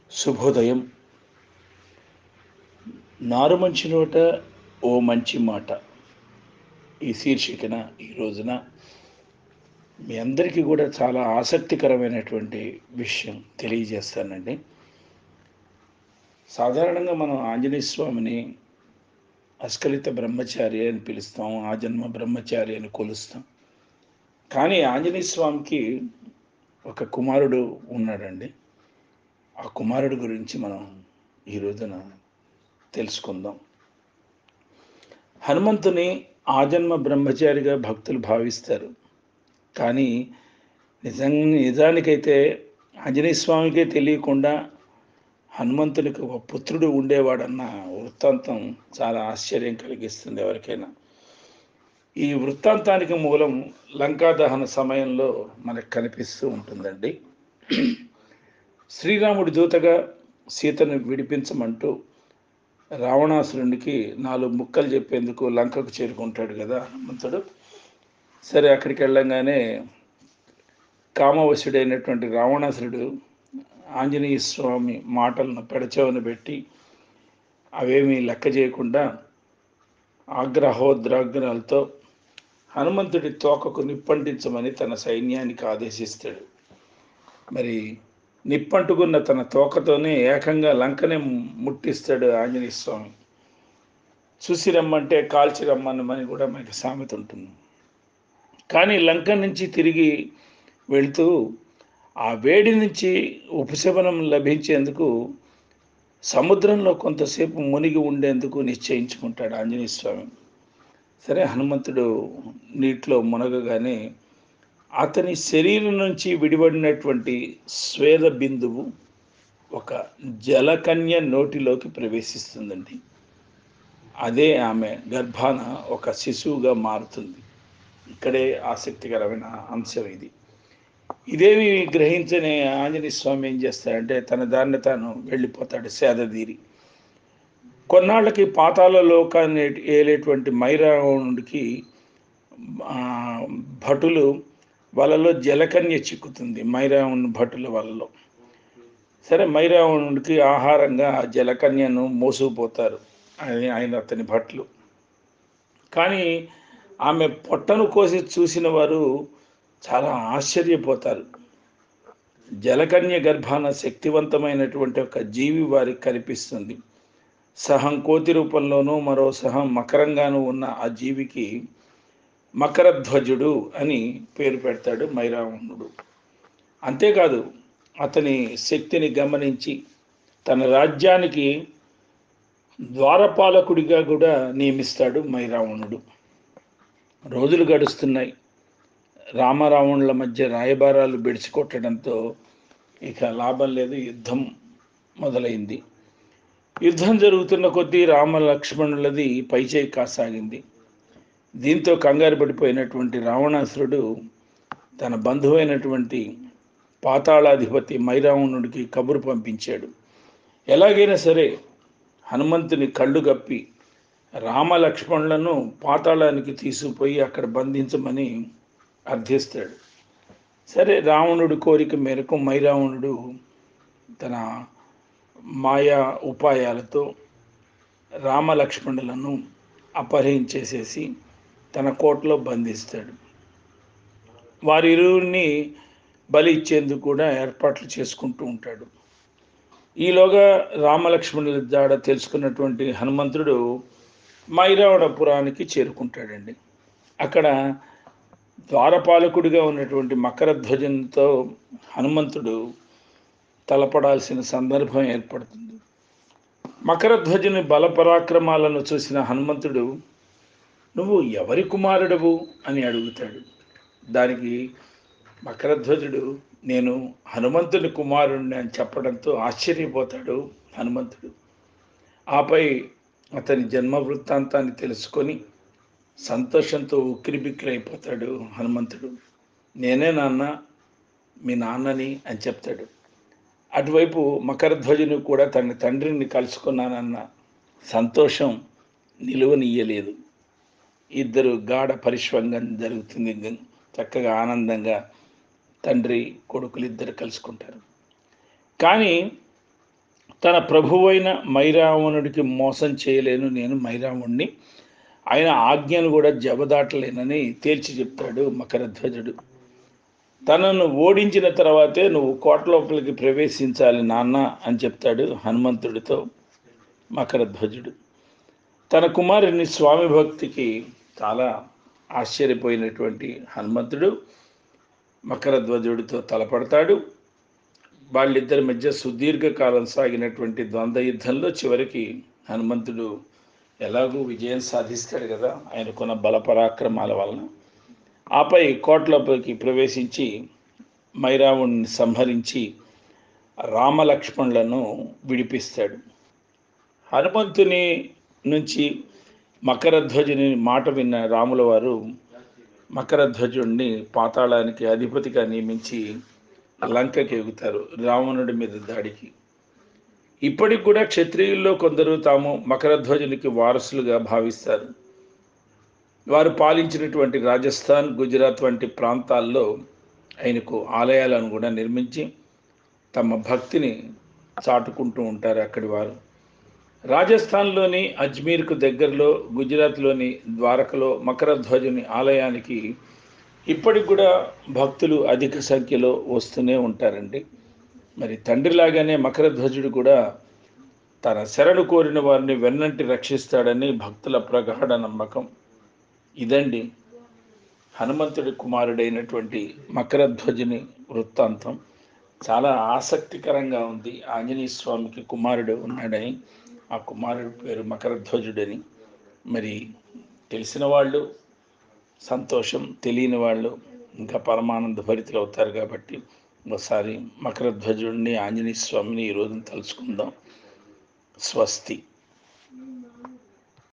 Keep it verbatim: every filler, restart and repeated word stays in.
శుభోదయం. నారుమంచి నోట ఓ మంచి మాట ఈ శీర్షికన ఈ రోజున మీ అందరికీ కూడా చాలా ఆసక్తికరమైనటువంటి విషయం తెలియజేస్తానండి. సాధారణంగా మనం ఆంజనేయ స్వామిని అస్కలిత బ్రహ్మచారి అని పిలుస్తాం, ఆ జన్మ బ్రహ్మచారి అని కొలుస్తాం. కానీ ఆంజనేయ స్వామికి ఒక కుమారుడు ఉన్నాడండి. ఆ కుమారుడు గురించి మనం ఈ రోజున తెలుసుకుందాం. హనుమంతుని ఆజన్మ బ్రహ్మచారిగా భక్తులు భావిస్తారు. కానీ నిజం నిజానికైతే ఆంజనేయ స్వామికే తెలియకుండా హనుమంతునికి ఒక పుత్రుడు ఉండేవాడన్న వృత్తాంతం చాలా ఆశ్చర్యం కలిగిస్తుంది ఎవరికైనా. ఈ వృత్తాంతానికి మూలం లంకా దహన సమయంలో మనకు కనిపిస్తూ ఉంటుందండి. శ్రీరాముడి దూతగా సీతను విడిపించమంటూ రావణాసురునికి నాలుగు ముక్కలు చెప్పేందుకు లంకకు చేరుకుంటాడు కదా హనుమంతుడు. సరే, అక్కడికి వెళ్ళంగానే కామవశుడైనటువంటి రావణాసురుడు ఆంజనేయ స్వామి మాటలను పెడచెవిన పెట్టి అవేమీ లెక్క చేయకుండా ఆగ్రహోద్రాగ్రాలతో హనుమంతుడి తోకకు నిప్పంటించమని తన సైన్యానికి ఆదేశిస్తాడు. మరి నిప్పంటుకున్న తన తోకతోనే ఏకంగా లంకనే ముట్టిస్తాడు ఆంజనేయ స్వామి. చూసి రమ్మంటే కాల్చి రమ్మనమని కూడా మనకి సామెత ఉంటుంది. కానీ లంక నుంచి తిరిగి వెళుతూ ఆ వేడి నుంచి ఉపశమనం లభించేందుకు సముద్రంలో కొంతసేపు మునిగి ఉండేందుకు నిశ్చయించుకుంటాడు ఆంజనేయ స్వామి. సరే, హనుమంతుడు నీటిలో మునగగానే అతని శరీరం నుంచి విడిపడినటువంటి స్వేద బిందువు ఒక జలకన్య నోటిలోకి ప్రవేశిస్తుందండి. అదే ఆమె గర్భాన ఒక శిశువుగా మారుతుంది. ఇక్కడే ఆసక్తికరమైన అంశం ఇది. ఇదేమి గ్రహించని ఆంజనేయ స్వామి ఏం చేస్తాడంటే తన దారిని తాను వెళ్ళిపోతాడు సేదదీరి. కొన్నాళ్ళకి పాతాళ లోకాన్ని ఏలేటువంటి మైరావణుడికి భటులు వలలో జలకన్య చిక్కుతుంది. మైరావణుని భటుల వలలో. సరే, మైరావణుడికి ఆహారంగా జలకన్యను మోసుకుపోతారు ఆయన అతని భట్లు. కానీ ఆమె పొట్టను కోసి చూసిన వారు చాలా ఆశ్చర్యపోతారు. జలకన్య గర్భాన శక్తివంతమైనటువంటి ఒక జీవి వారికి కనిపిస్తుంది. సహం కోతి రూపంలోనూ మరో సహం మకరంగానూ ఉన్న ఆ జీవికి మకరధ్వజుడు అని పేరు పెడతాడు మైరావణుడు. అంతేకాదు, అతని శక్తిని గమనించి తన రాజ్యానికి ద్వారపాలకుడిగా కూడా నియమిస్తాడు మైరావణుడు. రోజులు గడుస్తున్నాయి. రామరావణుల మధ్య రాయబారాలు బెడిసికొట్టడంతో ఇక లాభం లేదు, యుద్ధం మొదలైంది. యుద్ధం జరుగుతున్న కొద్దీ రామ లక్ష్మణులది పైచేయి కాసాగింది. దీంతో కంగారు పడిపోయినటువంటి రావణాసురుడు తన బంధువైనటువంటి పాతాళాధిపతి మైరావణుడికి కబురు పంపించాడు. ఎలాగైనా సరే హనుమంతుని కళ్ళు గప్పి రామ లక్ష్మణులను పాతాళానికి తీసుకుపోయి అక్కడ బంధించమని అర్థిస్తాడు. సరే, రావణుడి కోరిక మేరకు మైరావణుడు తన మాయా ఉపాయాలతో రామ లక్ష్మణులను అపహరించేసేసి తన కోటలో బంధిస్తాడు. వారిరువురిని బలి ఇచ్చేందుకు కూడా ఏర్పాట్లు చేసుకుంటూ ఉంటాడు. ఈలోగా రామలక్ష్మణుల జాడ తెలుసుకున్నటువంటి హనుమంతుడు మైరావణపురానికి చేరుకుంటాడండి. అక్కడ ద్వారపాలకుడిగా ఉన్నటువంటి మకరధ్వజంతో హనుమంతుడు తలపడాల్సిన సందర్భం ఏర్పడుతుంది. మకరధ్వజుని బలపరాక్రమాలను చూసిన హనుమంతుడు నువ్వు ఎవరి కుమారుడవు అని అడుగుతాడు. దానికి మకరధ్వజుడు నేను హనుమంతుని కుమారుడిని అని చెప్పడంతో ఆశ్చర్యపోతాడు హనుమంతుడు. ఆపై అతని జన్మ వృత్తాంతాన్ని తెలుసుకొని సంతోషంతో ఉక్కిరిబిక్కిరైపోతాడు హనుమంతుడు. నేనే నాన్న, మీ నాన్నని అని చెప్తాడు. అటువైపు మకరధ్వజుని కూడా తన తండ్రిని కలుసుకున్నానన్న సంతోషం నిలువనియ్యలేదు. ఇద్దరు గాఢ పరిష్వంగం జరుగుతుంది. చక్కగా ఆనందంగా తండ్రి కొడుకులు ఇద్దరు కలుసుకుంటారు. కానీ తన ప్రభువైన మైరావణుడికి మోసం చేయలేను నేను మైరావణుణ్ణి, ఆయన ఆజ్ఞను కూడా జబదాటలేనని తేల్చి చెప్తాడు మకరధ్వజుడు. తనను ఓడించిన తర్వాతే నువ్వు కోట లోపలికి ప్రవేశించాలి నాన్న అని చెప్తాడు హనుమంతుడితో మకరధ్వజుడు. తన కుమారుని స్వామి భక్తికి చాలా ఆశ్చర్యపోయినటువంటి హనుమంతుడు మకరధ్వజుడితో తలపడతాడు. వాళ్ళిద్దరి మధ్య సుదీర్ఘకాలం సాగినటువంటి ద్వంద్వ యుద్ధంలో చివరికి హనుమంతుడు ఎలాగూ విజయం సాధిస్తాడు కదా ఆయనకున్న బల పరాక్రమాల వలన. ఆపై కోటలోపలికి ప్రవేశించి మైరావుణ్ణి సంహరించి రామలక్ష్మణులను విడిపిస్తాడు. హనుమంతుని నుంచి మకరధ్వజుని మాట విన్న రాముల వారు మకరధ్వజుడిని పాతాళానికి అధిపతిగా నియమించి లంకకి ఎగుతారు రావణుడి మీద దాడికి. ఇప్పటికి కూడా క్షత్రియుల్లో కొందరు తాము మకరధ్వజునికి వారసులుగా భావిస్తారు. వారు పాలించినటువంటి రాజస్థాన్, గుజరాత్ వంటి ప్రాంతాల్లో ఆయనకు ఆలయాలను కూడా నిర్మించి తమ భక్తిని చాటుకుంటూ ఉంటారు అక్కడి వారు. రాజస్థాన్లోని అజ్మీర్కు దగ్గరలో, గుజరాత్లోని ద్వారకలో మకరధ్వజుని ఆలయానికి ఇప్పటికి కూడా భక్తులు అధిక సంఖ్యలో వస్తూనే ఉంటారండి. మరి తండ్రిలాగానే మకరధ్వజుడు కూడా తన శరణు కోరిన వారిని వెన్నంటి రక్షిస్తాడని భక్తుల ప్రగాఢ నమ్మకం. ఇదండి హనుమంతుడి కుమారుడైనటువంటి మకరధ్వజుని వృత్తాంతం. చాలా ఆసక్తికరంగా ఉంది. ఆంజనేయ స్వామికి కుమారుడు ఉన్నాడని, ఆ కుమారుడి పేరు మకరధ్వజుడని. మరి తెలిసిన వాళ్ళు సంతోషం, తెలియని వాళ్ళు ఇంకా పరమానంద భరితులు అవుతారు. కాబట్టి ఒకసారి మకరధ్వజుడిని, ఆంజనేయ స్వామిని ఈరోజు తలుచుకుందాం. స్వస్తి.